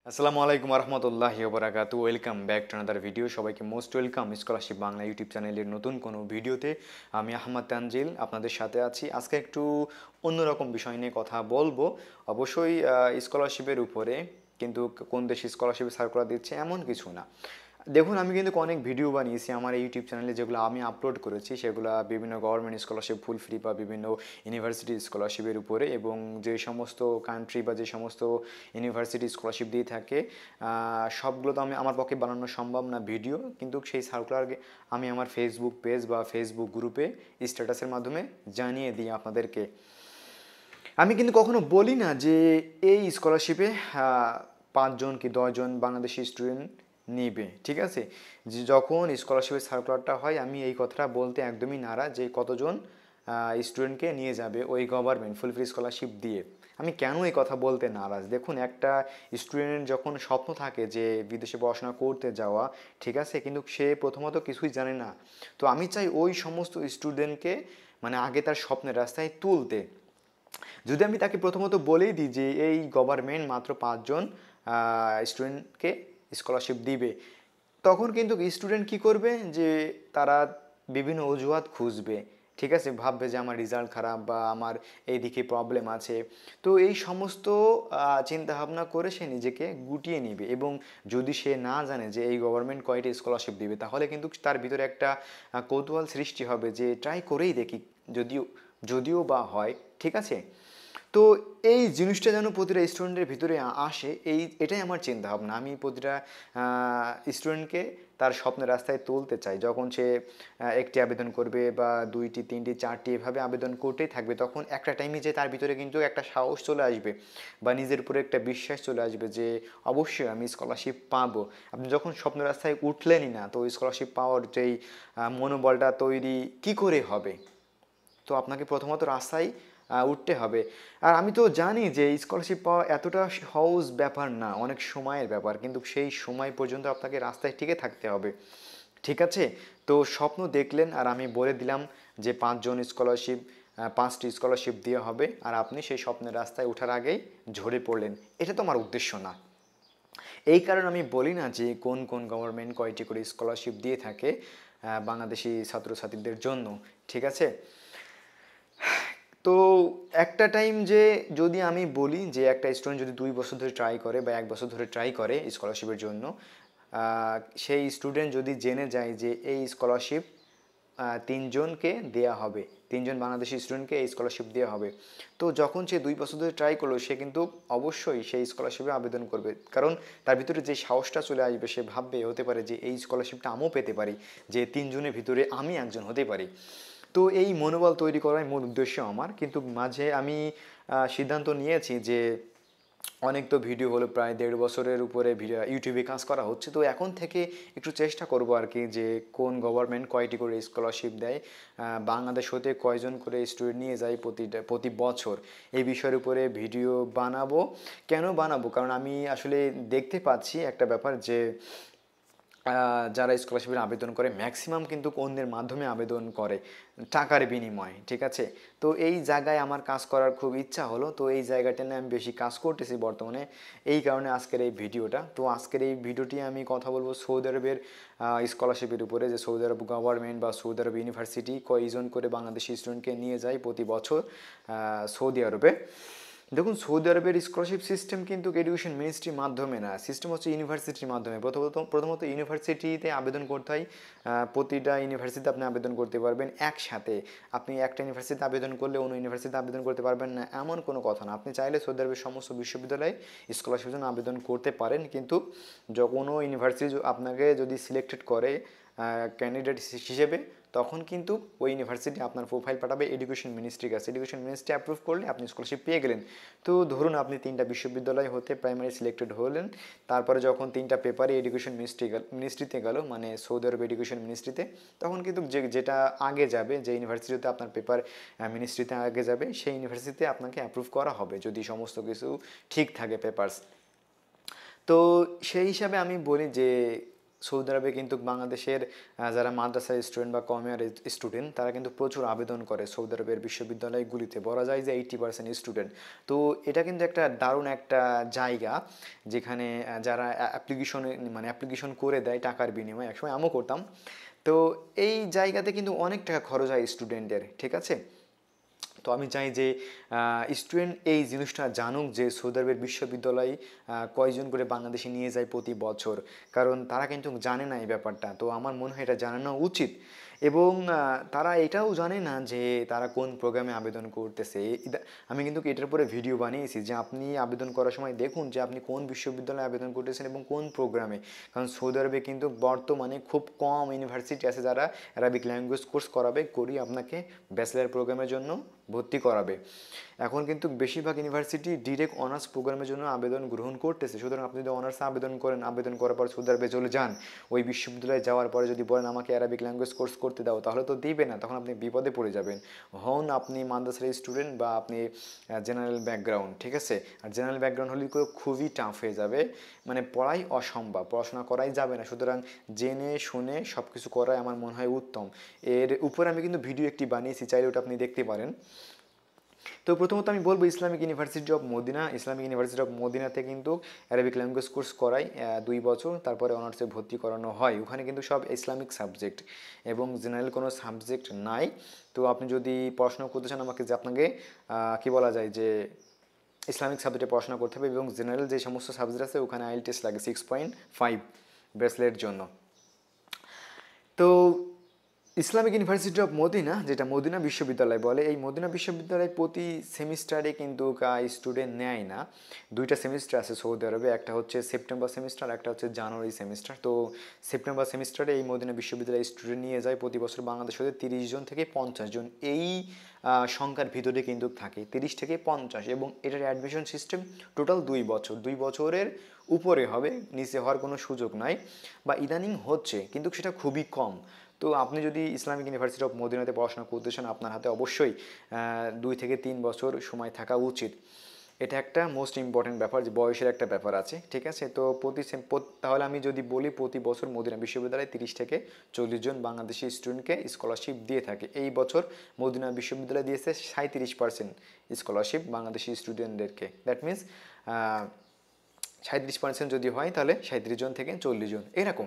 আসসালামু আলাইকুম রহমতুল্লাহি ওবরাকাতু। Welcome back to another video. সবাইকে most welcome scholarship Bangla YouTube চ্যানেলের নতুন কোনো ভিডিওতে। আমি আহমদ তানজিল আপনাদের সাথে আছি। আজকে একটু অন্যরকম বিষয় নিয়ে কথা বলবো, অবশ্যই স্কলারশিপের উপরে। কিন্তু কোন দেশে স্কলারশিপে সার্কুলার দিচ্ছে এমন কিছু না। দেখুন, আমি কিন্তু অনেক ভিডিও বানিয়েছি আমার ইউটিউব চ্যানেলে, যেগুলো আমি আপলোড করেছি সেগুলো বিভিন্ন গভর্নমেন্ট স্কলারশিপ ফুল ফ্রি বা বিভিন্ন ইউনিভার্সিটি স্কলারশিপের উপরে, এবং যে সমস্ত কান্ট্রি বা যে সমস্ত ইউনিভার্সিটি স্কলারশিপ দিয়ে থাকে সবগুলো তো আমার পক্ষে বানানো সম্ভব না ভিডিও, কিন্তু সেই সার্কুলার আমি আমার ফেসবুক পেজ বা ফেসবুক গ্রুপে স্ট্যাটাসের মাধ্যমে জানিয়ে দিই আপনাদেরকে। আমি কিন্তু কখনো বলি না যে এই স্কলারশিপে 5 জন কি 10 জন বাংলাদেশি স্টুডেন্ট নিবে, ঠিক আছে। যে যখন স্কলারশিপের সার্কুলারটা হয় আমি এই কথাটা বলতে একদমই নারাজ যে কতজন স্টুডেন্টকে নিয়ে যাবে ওই গভর্নমেন্ট ফুল ফ্রি স্কলারশিপ দিয়ে। আমি কেন এই কথা বলতে নারাজ, দেখুন, একটা স্টুডেন্টের যখন স্বপ্ন থাকে যে বিদেশে পড়াশোনা করতে যাওয়া, ঠিক আছে, কিন্তু সে প্রথমত কিছুই জানে না। তো আমি চাই ওই সমস্ত স্টুডেন্টকে মানে আগে তার স্বপ্নের রাস্তায় তুলতে। যদি আমি তাকে প্রথমত বলেই দিই যে এই গভর্নমেন্ট মাত্র 5 জন স্টুডেন্টকে স্কলারশিপ দিবে, তখন কিন্তু স্টুডেন্ট কি করবে যে তারা বিভিন্ন অজুহাত খুঁজবে, ঠিক আছে, ভাববে যে আমার রেজাল্ট খারাপ বা আমার এইদিকে প্রবলেম আছে। তো এই সমস্ত চিন্তা ভাবনা করে সে নিজেকে গুটিয়ে নিবে, এবং যদি সে না জানে যে এই গভর্নমেন্ট কয়টি স্কলারশিপ দিবে, তাহলে কিন্তু তার ভিতরে একটা কৌতূহল সৃষ্টি হবে যে ট্রাই করেই দেখি, যদিও যদিও বা হয়, ঠিক আছে। তো এই জিনিসটা যেন প্রতিটা স্টুডেন্টের ভিতরে আসে, এটাই আমার চিন্তা ভাবনা। আমি প্রতিটা স্টুডেন্টকে তার স্বপ্নের রাস্তায় তুলতে চাই। যখন সে একটি আবেদন করবে বা দুইটি তিনটি চারটি এভাবে আবেদন করতেই থাকবে, তখন একটা টাইমে যে তার ভিতরে কিন্তু একটা সাহস চলে আসবে বা নিজের উপরে একটা বিশ্বাস চলে আসবে যে অবশ্যই আমি স্কলারশিপ পাবো। আপনি যখন স্বপ্নের রাস্তায় উঠলেনই না, তো স্কলারশিপ পাওয়ার যেই মনোবলটা তৈরি কি করে হবে? তো আপনাকে প্রথমত রাস্তায় উঠতে হবে। আর আমি তো জানি যে স্কলারশিপ পাওয়া এতটা সহজ ব্যাপার না, অনেক সময়ের ব্যাপার, কিন্তু সেই সময় পর্যন্ত আপনাকে রাস্তায় টিকে থাকতে হবে, ঠিক আছে। তো স্বপ্ন দেখলেন আর আমি বলে দিলাম যে 5 জন স্কলারশিপ, 5টি স্কলারশিপ দেওয়া হবে, আর আপনি সেই স্বপ্নের রাস্তায় ওঠার আগেই ঝরে পড়লেন। এটা তো আমার উদ্দেশ্য না। এই কারণে আমি বলি না যে কোন কোন গভর্নমেন্ট কয়টি করে স্কলারশিপ দিয়ে থাকে বাংলাদেশি ছাত্রছাত্রীদের জন্য, ঠিক আছে। তো একটা টাইম যে যদি আমি বলি যে একটা স্টুডেন্ট যদি 2 বছর ধরে ট্রাই করে বা 1 বছর ধরে ট্রাই করে স্কলারশিপের জন্য, সেই স্টুডেন্ট যদি জেনে যায় যে এই স্কলারশিপ 3 জনকে দেয়া হবে, 3 জন বাংলাদেশি স্টুডেন্টকে এই স্কলারশিপ দেওয়া হবে, তো যখন সে 2 বছর ধরে ট্রাই করলো সে কিন্তু অবশ্যই সেই স্কলারশিপে আবেদন করবে। কারণ তার ভিতরে যে সাহসটা চলে আসবে, সে ভাববে হতে পারে যে এই স্কলারশিপটা আমিও পেতে পারি, যে 3 জনের ভিতরে আমি একজন হতে পারি। তো এই মনোবল তৈরি করাই মূল উদ্দেশ্য আমার। কিন্তু মাঝে আমি সিদ্ধান্ত নিয়েছি যে অনেক তো ভিডিও হলো, প্রায় 1.5 বছরের উপরে ইউটিউবে কাজ করা হচ্ছে, তো এখন থেকে একটু চেষ্টা করব আর কি যে কোন গভর্নমেন্ট কয়টি করে স্কলারশিপ দেয়, বাংলাদেশ হতে কয়জন করে স্টুডেন্ট নিয়ে যায় প্রতি বছর, এই বিষয়ের উপরে ভিডিও বানাবো। কেন বানাবো? কারণ আমি আসলে দেখতে পাচ্ছি একটা ব্যাপার যে যারা স্কলারশিপের আবেদন করে ম্যাক্সিমাম কিন্তু অন্যের মাধ্যমে আবেদন করে টাকার বিনিময়ে, ঠিক আছে। তো এই জায়গায় আমার কাজ করার খুব ইচ্ছা হলো, তো এই জায়গাটা নিয়ে আমি বেশি কাজ করতেছি বর্তমানে, এই কারণে আজকের এই ভিডিওটা। তো আজকের এই ভিডিওটি আমি কথা বলবো সৌদি আরবের স্কলারশিপের উপরে, যে সৌদি আরব গভর্নমেন্ট বা সৌদি আরব ইউনিভার্সিটি কয়জন করে বাংলাদেশি স্টুডেন্টকে নিয়ে যায় প্রতি বছর সৌদি আরবে। দেখুন, সৌদি আরবের স্কলারশিপ সিস্টেম কিন্তু এডুকেশন মিনিস্ট্রির মাধ্যমে না, সিস্টেম হচ্ছে ইউনিভার্সিটির মাধ্যমে। প্রথমত ইউনিভার্সিটিতে আবেদন করতে হয়। প্রতিটা ইউনিভার্সিটিতে আপনি আবেদন করতে পারবেন একসাথে। আপনি একটা ইউনিভার্সিটিতে আবেদন করলে অন্য ইউনিভার্সিটিতে আবেদন করতে পারবেন না এমন কোনো কথা না। আপনি চাইলে সৌদি আরবের সমস্ত বিশ্ববিদ্যালয়ে স্কলারশিপের জন্য আবেদন করতে পারেন, কিন্তু কোনো ইউনিভার্সিটি আপনাকে যদি সিলেক্টেড করে ক্যান্ডিডেট হিসেবে, তখন কিন্তু ওই ইউনিভার্সিটি আপনার প্রোফাইল পাঠাবে এডুকেশন মিনিস্ট্রির কাছে। এডুকেশন মিনিস্ট্রি অ্যাপ্রুভ করলে আপনি স্কলারশিপ পেয়ে গেলেন। তো ধরুন আপনি 3টা বিশ্ববিদ্যালয় হতে প্রাইমারি সিলেক্টেড হলেন, তারপরে যখন 3টা পেপারে এডুকেশন মিনিস্ট্রিতে গেল, মানে সৌদি আরব এডুকেশন মিনিস্ট্রিতে, তখন কিন্তু যেটা আগে যাবে, যে ইউনিভার্সিটিতে আপনার পেপার মিনিস্ট্রিতে আগে যাবে, সেই ইউনিভার্সিটিতে আপনাকে অ্যাপ্রুভ করা হবে যদি সমস্ত কিছু ঠিক থাকে পেপারস। তো সেই হিসাবে আমি বলি যে সৌদি আরবে কিন্তু বাংলাদেশের যারা মাদ্রাসার স্টুডেন্ট বা কমিয়ার স্টুডেন্ট তারা কিন্তু প্রচুর আবেদন করে সৌদি আরবের বিশ্ববিদ্যালয়গুলিতে, বলা যায় যে 80% স্টুডেন্ট। তো এটা কিন্তু একটা দারুণ একটা জায়গা যেখানে যারা অ্যাপ্লিকেশন করে দেয় টাকার বিনিময়ে, একসময় আমিও করতাম। তো এই জায়গাতে কিন্তু অনেক টাকা খরচ হয় স্টুডেন্টের, ঠিক আছে। তো আমি চাই যে স্টুডেন্ট এই জিনিসটা জানুক যে সৌদি আরবের বিশ্ববিদ্যালয় কয়জন করে বাংলাদেশে নিয়ে যায় প্রতি বছর, কারণ তারা কিন্তু জানে না এই ব্যাপারটা। তো আমার মনে হয় এটা জানানো উচিত। এবং তারা এটাও জানে না যে তারা কোন প্রোগ্রামে আবেদন করতেছে। আমি কিন্তু এটার উপরে ভিডিও বানিয়েছি যে আপনি আবেদন করার সময় দেখুন যে আপনি কোন বিশ্ববিদ্যালয়ে আবেদন করতেছেন এবং কোন প্রোগ্রামে। কারণ সৌদি আরবে কিন্তু বর্তমানে খুব কম ইউনিভার্সিটি আছে যারা অ্যারাবিক ল্যাঙ্গুয়েজ কোর্স করিয়ে আপনাকে ব্যাচেলার প্রোগ্রামের জন্য ভর্তি করাবে। এখন কিন্তু বেশিরভাগ ইউনিভার্সিটি ডিরেক্ট অনার্স প্রোগ্রামের জন্য আবেদন গ্রহণ করতেছে। সুতরাং আপনি যদি অনার্সে আবেদন করেন, আবেদন করার পর সৌদি আরবে চলে যান, ওই বিশ্ববিদ্যালয়ে যাওয়ার পরে যদি বলেন আমাকে অ্যারাবিক ল্যাঙ্গুয়েজ কোর্স করতে দাও, তাহলে তো দিবে না, তখন আপনি বিপদে পড়ে যাবেন। হন আপনি মাদ্রাসার স্টুডেন্ট বা আপনি জেনারেল ব্যাকগ্রাউন্ড, ঠিক আছে। আর জেনারেল ব্যাকগ্রাউন্ড হলে খুবই টাফ হয়ে যাবে, মানে পড়াই অসম্ভব, পড়াশোনা করাই যাবে না। সুতরাং জেনে শুনে সব কিছু করাই আমার মনে হয় উত্তম। এর উপরে আমি কিন্তু ভিডিও একটি বানিয়েছি, চাইলে ওটা আপনি দেখতে পারেন। তো প্রথমত আমি বলবো Islamic university of Medina. Islamic university of মদিনাতে কিন্তু অ্যারাবিক ল্যাঙ্গুয়েজ কোর্স করায় 2 বছর, তারপরে অনার্সে ভর্তি করানো হয়। ওখানে কিন্তু সব ইসলামিক সাবজেক্ট এবং জেনারেল কোনো সাবজেক্ট নাই। তো আপনি যদি পড়াশোনা করতে চান আপনাকে কি বলা যায় যে ইসলামিক সাবজেক্টে পড়াশোনা করতে হবে, এবং জেনারেল যে সমস্ত সাবজেক্ট আছে ওখানে IELTS লাগে 6.5 ব্যাচেলরের জন্য। তো ইসলামিক ইউনিভার্সিটি অফ মদিনা, যেটা মদিনা বিশ্ববিদ্যালয় বলে, এই মদিনা বিশ্ববিদ্যালয় প্রতি সেমিস্টারে কিন্তু স্টুডেন্ট নেয় না। 2টা সেমিস্টার আছে সৌদি আরবে, একটা হচ্ছে সেপ্টেম্বর সেমিস্টার, একটা হচ্ছে জানুয়ারি সেমিস্টার। তো সেপ্টেম্বর সেমিস্টারে এই মদিনা বিশ্ববিদ্যালয়ে স্টুডেন্ট নিয়ে যায় প্রতি বছর বাংলাদেশ হতে 30 জন থেকে 50 জন, এই সংখ্যার ভিতরে কিন্তু থাকে 30 থেকে 50। এবং এটার অ্যাডমিশন সিস্টেম টোটাল 2 বছর, 2 বছরের উপরে হবে, নিচে হওয়ার কোনো সুযোগ নাই, বা ইদানিং হচ্ছে কিন্তু সেটা খুবই কম। তো আপনি যদি ইসলামিক ইউনিভার্সিটি অফ মদিনাতে পড়াশোনা করতে চান, আপনার হাতে অবশ্যই 2 থেকে 3 বছর সময় থাকা উচিত। এটা একটা মোস্ট ইম্পর্টেন্ট ব্যাপার, যে বয়সের একটা ব্যাপার আছে, ঠিক আছে। তো তাহলে আমি যদি বলি প্রতি বছর মদিনা বিশ্ববিদ্যালয়ে 30 থেকে 40 জন বাংলাদেশি স্টুডেন্টকে স্কলারশিপ দিয়ে থাকে। এই বছর মদিনা বিশ্ববিদ্যালয় দিয়েছে 37% স্কলারশিপ বাংলাদেশি স্টুডেন্টদেরকে। দ্যাট মিনস 37% যদি হয় তাহলে 37 জন থেকে 40 জন এরকম।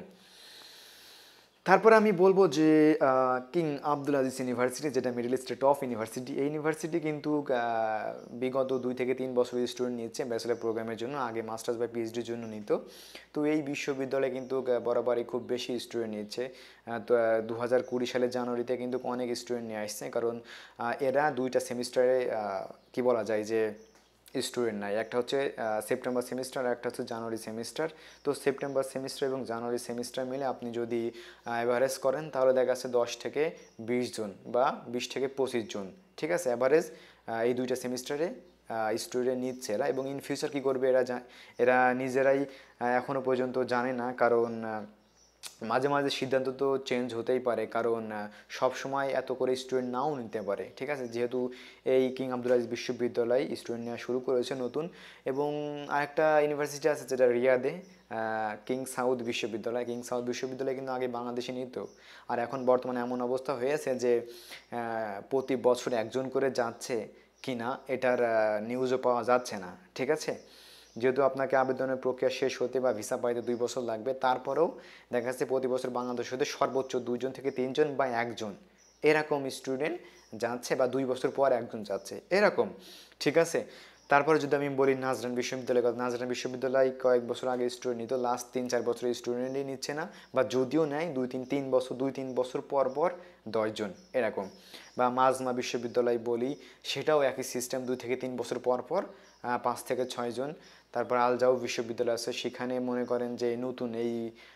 তারপরে আমি বলবো যে কিং আব্দুল আজিজ ইউনিভার্সিটি, যেটা মিডল ইস্টে টপ ইউনিভার্সিটি, এই ইউনিভার্সিটি কিন্তু বিগত 2 থেকে 3 বছর স্টুডেন্ট নিচ্ছে ব্যাচেলার প্রোগ্রামের জন্য, আগে মাস্টার্স বা পিএইচডির জন্য নিত। তো এই বিশ্ববিদ্যালয়ে কিন্তু বরাবরই খুব বেশি স্টুডেন্ট নিচ্ছে। তো 2020 সালের জানুয়ারিতে কিন্তু অনেক স্টুডেন্ট নিয়ে আসছে, কারণ এরা 2টা সেমিস্টারে কি বলা যায় যে স্টুডেন্ট নাই। একটা হচ্ছে সেপ্টেম্বর সেমিস্টার, একটা হচ্ছে জানুয়ারি সেমিস্টার। তো সেপ্টেম্বর সেমিস্টার এবং জানুয়ারি সেমিস্টার মিলে আপনি যদি অ্যাভারেজ করেন তাহলে দেখা যাচ্ছে 10 থেকে 20 জন বা 20 থেকে 25 জন, ঠিক আছে, অ্যাভারেজ এই 2টা সেমিস্টারে স্টুডেন্ট নিচ্ছে এরা। এবং ইন ফিউচার কী করবে এরা নিজেরাই এখনও পর্যন্ত জানে না, কারণ মাঝে মাঝে সিদ্ধান্ত তো চেঞ্জ হতেই পারে, কারণ সব সময় এত করে স্টুডেন্ট নাও নিতে পারে, ঠিক আছে। যেহেতু এই কিং আব্দুল আজিজ বিশ্ববিদ্যালয় স্টুডেন্ট নেওয়া শুরু করেছে নতুন। এবং আরেকটা ইউনিভার্সিটি আছে যেটা রিয়াদে, কিং সাউদ বিশ্ববিদ্যালয়। কিং সাউদ বিশ্ববিদ্যালয় কিন্তু আগে বাংলাদেশে নিত, আর এখন বর্তমানে এমন অবস্থা হয়েছে যে প্রতি বছর একজন করে যাচ্ছে কিনা এটার নিউজও পাওয়া যাচ্ছে না, ঠিক আছে। যেহেতু আপনাকে আবেদনের প্রক্রিয়া শেষ হতে বা ভিসা পাইতে 2 বছর লাগবে, তারপরেও দেখা যাচ্ছে প্রতি বছর বাংলাদেশ হতে সর্বোচ্চ 2 জন থেকে 3 জন বা 1 জন এরকম স্টুডেন্ট যাচ্ছে, বা 2 বছর পর একজন যাচ্ছে এরকম, ঠিক আছে। তারপরে যদি আমি বলি নাজরান বিশ্ববিদ্যালয়, নাজরান বিশ্ববিদ্যালয় কয়েক বছর আগে স্টুডেন্ট নিত, লাস্ট 3-4 বছরের স্টুডেন্টই নিচ্ছে না, বা যদিও নেয় 2-3 বছর পর পর 10 জন এরকম। বা মাজমা বিশ্ববিদ্যালয় বলি, সেটাও একই সিস্টেম, 2 থেকে 3 বছর পর পর 5 থেকে 6 জন। তারপর আল জাউ বিশ্ববিদ্যালয় আছে, সেখানে মনে করেন যে নতুন এই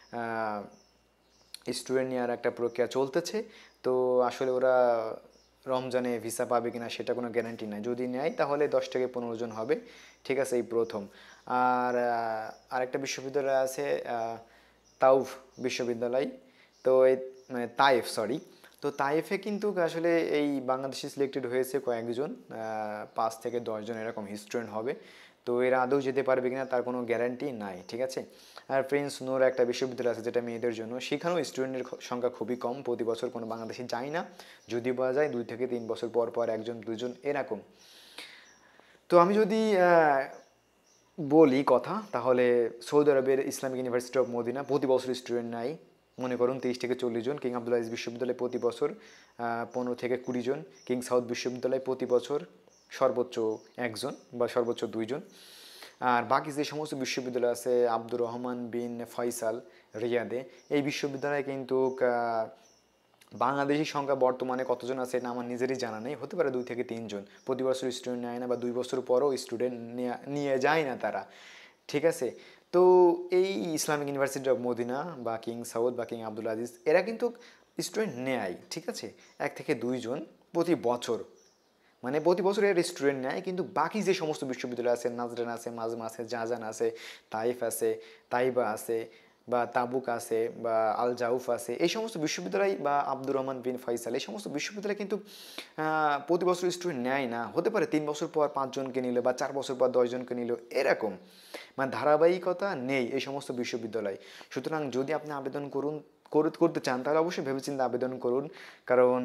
স্টুডেন্ট নেওয়ার একটা প্রক্রিয়া চলতেছে। তো আসলে ওরা রমজানে ভিসা পাবে কিনা সেটা কোনো গ্যারান্টি নাই, যদি নেয় তাহলে 10 থেকে 15 জন হবে, ঠিক আছে, এই প্রথম। আর আরেকটা বিশ্ববিদ্যালয় আছে তাউফ বিশ্ববিদ্যালয়, তো এই মানে তাইফ, সরি। তো তাইফে কিন্তু আসলে এই বাংলাদেশি সিলেক্টেড হয়েছে কয়েকজন, 5 থেকে 10 জন এরকম স্টুডেন্ট হবে। তো এরা আদৌ যেতে পারবে কিনা তার কোনো গ্যারান্টি নাই, ঠিক আছে। আর প্রিন্স নূর একটা বিশ্ববিদ্যালয় আছে যেটা মেয়েদের জন্য, সেখানেও স্টুডেন্টের সংখ্যা খুবই কম, প্রতি বছর কোনো বাংলাদেশি যায় না, যদি পাওয়া যায় 2 থেকে 3 বছর পর পর একজন দুজন এরকম। তো আমি যদি বলি কথা, তাহলে সৌদি আরবের ইসলামিক ইউনিভার্সিটি অফ মদিনা প্রতি বছর স্টুডেন্ট নাই মনে করুন 30 থেকে 40 জন, কিং আবদুল আজিজ বিশ্ববিদ্যালয় প্রতি বছর 15 থেকে 20 জন, কিং সাউদ বিশ্ববিদ্যালয় প্রতি বছর সর্বোচ্চ 1 জন বা সর্বোচ্চ 2 জন। আর বাকি যে সমস্ত বিশ্ববিদ্যালয় আছে, আব্দুর রহমান বিন ফয়সাল রিয়াদে, এই বিশ্ববিদ্যালয়ে কিন্তু বাংলাদেশি সংখ্যা বর্তমানে কতজন আছে এটা আমার নিজেরই জানা নেই, হতে পারে 2 থেকে 3 জন। প্রতি বছর স্টুডেন্ট নেয় না, বা 2 বছর পরও স্টুডেন্ট নিয়ে যায় না তারা, ঠিক আছে। তো এই ইসলামিক ইউনিভার্সিটি অফ মদিনা বা কিং সাউদ বা কিং আবদুল আজিজ এরা কিন্তু স্টুডেন্ট নেয়, ঠিক আছে, 1 থেকে 2 জন প্রতি বছর, মানে প্রতি বছর এর স্টুডেন্ট নেয়। কিন্তু বাকি যে সমস্ত বিশ্ববিদ্যালয় আছে, নাজরান আছে, মাজমা আছে, জাহাজান আছে, তাইফ আছে, তাইবা আছে, বা তাবুক আছে, বা আল জাউফ আছে, এই সমস্ত বিশ্ববিদ্যালয়, বা আব্দুর রহমান বিন ফয়সাল, এই সমস্ত বিশ্ববিদ্যালয় কিন্তু প্রতি বছর স্টুডেন্ট নেয় না। হতে পারে 3 বছর পর 5 জনকে নিল, বা 4 বছর পর 10 জনকে নিল, এরকম, মানে ধারাবাহিকতা নেই এই সমস্ত বিশ্ববিদ্যালয়। সুতরাং যদি আপনি আবেদন করতে চান তাহলে অবশ্যই ভেবেচিন্তে আবেদন করুন, কারণ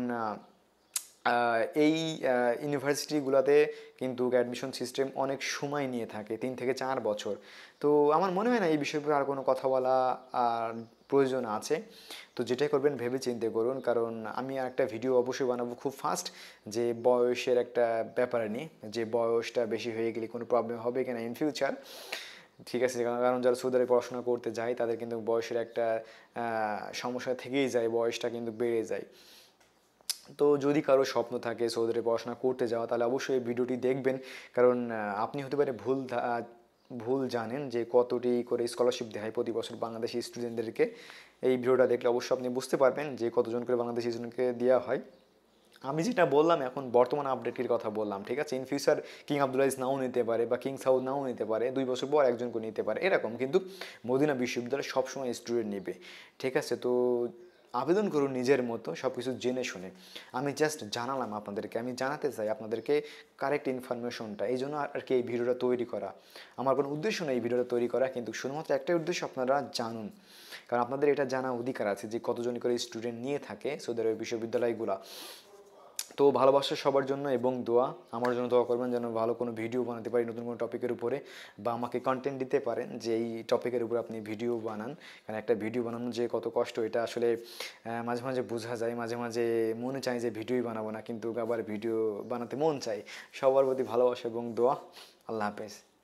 এই ইউনিভার্সিটিগুলোতে কিন্তু অ্যাডমিশন সিস্টেম অনেক সময় নিয়ে থাকে, 3 থেকে 4 বছর। তো আমার মনে হয় না এই বিষয়ে আর কোনো কথা বলা আর প্রয়োজন আছে। তো যেটাই করবেন ভেবে চিন্তে করুন, কারণ আমি একটা ভিডিও অবশ্যই বানাবো খুব ফাস্ট, যে বয়সের একটা ব্যাপারে নিয়ে, যে বয়সটা বেশি হয়ে গেলে কোনো প্রবলেম হবে কিনা ইন ফিউচার, ঠিক আছে। কারণ যারা সৌদি আরবে পড়াশোনা করতে যায় তাদের কিন্তু বয়সের একটা সমস্যা থেকেই যায়, বয়সটা কিন্তু বেড়ে যায়। তো যদি কারো স্বপ্ন থাকে সৌদি আরবে পড়াশোনা করতে যাওয়া, তাহলে অবশ্যই এই ভিডিওটি দেখবেন, কারণ আপনি হতে পারে ভুল জানেন যে কতটি করে স্কলারশিপ দেয় প্রতি বছর বাংলাদেশি স্টুডেন্টদেরকে। এই ভিডিওটা দেখলে অবশ্যই আপনি বুঝতে পারবেন যে কতজন করে বাংলাদেশি স্টুডেন্টকে দেওয়া হয়। আমি যেটা বললাম এখন বর্তমান আপডেটের কথা বললাম, ঠিক আছে। In future king Abdul Aziz নাও নিতে পারে, বা কিং সাউদ নাও নিতে পারে, 2 বছর পর একজনকে নিতে পারে এরকম, কিন্তু মদিনা বিশ্ববিদ্যালয় সবসময় স্টুডেন্ট নেবে, ঠিক আছে। তো আবেদন করুন নিজের মতো সব কিছু জেনে শুনে। আমি জাস্ট জানালাম আপনাদেরকে, আমি জানাতে চাই আপনাদেরকে কারেক্ট ইনফরমেশনটা, এই জন্য আর কি এই ভিডিওটা তৈরি করা। আমার কোনো উদ্দেশ্য নেই এই ভিডিওটা তৈরি করা, কিন্তু শুধুমাত্র একটাই উদ্দেশ্য, আপনারা জানুন, কারণ আপনাদের এটা জানা অধিকার আছে যে কতজন করে স্টুডেন্ট নিয়ে থাকে সৌদি আরবের বিশ্ববিদ্যালয়গুলো। তো ভালোবাসা সবার জন্য, এবং দোয়া আমার জন্য দোয়া করবেন যেন ভালো কোনো ভিডিও বানাতে পারি নতুন কোনো টপিকের উপরে, বা আমাকে কন্টেন্ট দিতে পারেন যে এই টপিকের উপরে আপনি ভিডিও বানান। কারণ একটা ভিডিও বানানো যে কত কষ্ট এটা আসলে মাঝে মাঝে বোঝা যায়, মাঝে মাঝে মনে চায় যে ভিডিওই বানাবো না, কিন্তু আবার ভিডিও বানাতে মন চায়। সবার প্রতি ভালোবাসা এবং দোয়া। আল্লাহ হাফেজ।